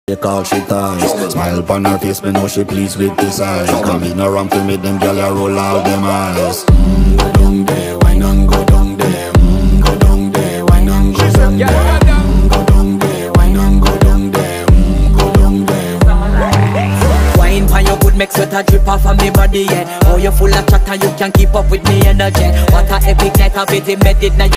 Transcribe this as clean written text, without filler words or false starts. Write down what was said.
Take all she ties. Smile upon her face, me know she pleased with this eyes. Come in around to make them gyal a roll out them eyes. Go down there, wine and go down there. Go down there, wine and go down there. Go down there, wine and go down there. Go down there. Wine pan your good make sweat a drip off of me body, yeah. Oh, you full of chatter, you can keep up with me energy. What a epic night of it, made it now.